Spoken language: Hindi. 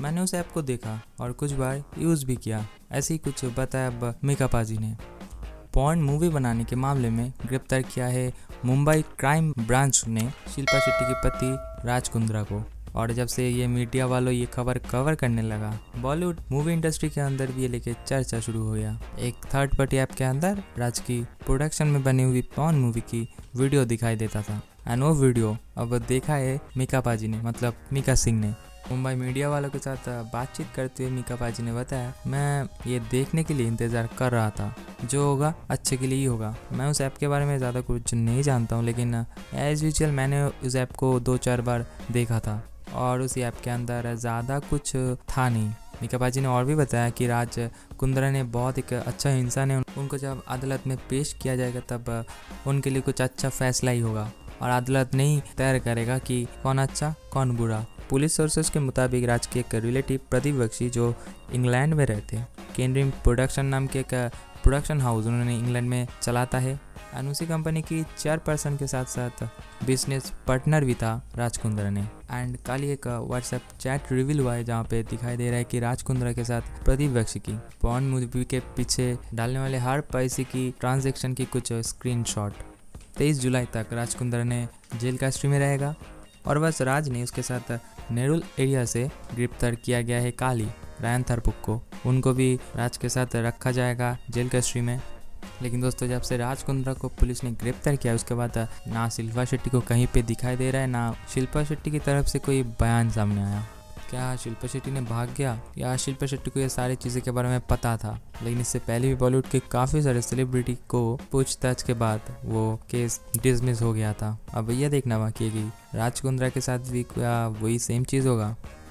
मैंने उस ऐप को देखा और कुछ बार यूज़ भी किया, ऐसे ही कुछ बताया अब मीका पाजी ने। पॉर्न मूवी बनाने के मामले में गिरफ्तार किया है मुंबई क्राइम ब्रांच ने शिल्पा शेट्टी के पति राज कुंद्रा को। और जब से ये मीडिया वालों ये खबर कवर करने लगा, बॉलीवुड मूवी इंडस्ट्री के अंदर भी ये लेके चर्चा शुरू हो गया। एक थर्ड पार्टी ऐप के अंदर राज की प्रोडक्शन में बनी हुई पॉर्न मूवी की वीडियो दिखाई देता था एंड वो वीडियो अब देखा है मीका पाजी ने, मतलब मीका सिंह ने। मुंबई मीडिया वालों के साथ बातचीत करते हुए मीका पाजी ने बताया, मैं ये देखने के लिए इंतज़ार कर रहा था, जो होगा अच्छे के लिए ही होगा। मैं उस ऐप के बारे में ज़्यादा कुछ नहीं जानता हूँ, लेकिन एज़ यूजुअल मैंने उस ऐप को 2-4 बार देखा था और उस ऐप के अंदर ज़्यादा कुछ था नहीं। मीका पाजी ने और भी बताया कि राज कुंद्रा ने बहुत एक अच्छा इंसान है, उनको जब अदालत में पेश किया जाएगा तब उनके लिए कुछ अच्छा फैसला ही होगा और अदालत नहीं तय करेगा कि कौन अच्छा कौन बुरा। पुलिस सोर्सेस के मुताबिक राज के एक रिलेटिव प्रदीप बख्शी जो इंग्लैंड में रहते हैं, केनड्रीम प्रोडक्शन नाम के एक प्रोडक्शन हाउस उन्होंने इंग्लैंड में चलाता है एंड उसी कंपनी की चेयरपर्सन के साथ साथ बिजनेस पार्टनर भी था राज कुंद्रा ने। एंड कल एक व्हाट्सएप चैट रिवील हुआ है जहाँ पे दिखाई दे रहा है कि राज कुंद्रा के साथ प्रदीप बख्शी की पॉर्न मूवी के पीछे डालने वाले हर पैसे की ट्रांजैक्शन की कुछ स्क्रीनशॉट। 23 जुलाई तक राज कुंद्रा ने जेल कस्टडी में रहेगा और बस राज ने उसके साथ नेरुल एरिया से गिरफ्तार किया गया है काली रायन थरपुक को, उनको भी राज के साथ रखा जाएगा जेल कस्टडी में। लेकिन दोस्तों, जब से राज कुंद्रा को पुलिस ने गिरफ्तार किया उसके बाद ना शिल्पा शेट्टी को कहीं पे दिखाई दे रहा है, ना शिल्पा शेट्टी की तरफ से कोई बयान सामने आया। क्या शिल्पा शेट्टी ने भाग गया या शिल्पा शेट्टी को ये सारी चीज़ें के बारे में पता था? लेकिन इससे पहले भी बॉलीवुड के काफ़ी सारे सेलिब्रिटी को पूछताछ के बाद वो केस डिसमिस हो गया था। अब ये देखना बाकी है कि राज कुंद्रा के साथ भी क्या वही सेम चीज़ होगा।